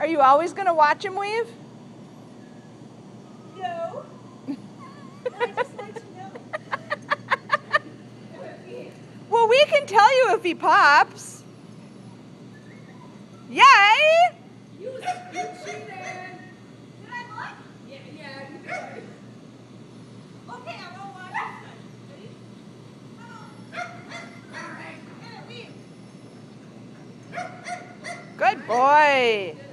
Are you always going to watch him weave? No. I just like to know. Well, we can tell you if he pops. Yay! You cheated. Did I look? Yeah, you did. Okay, I'm gonna watch this. Ready? All right. Emmett, weave. Good boy.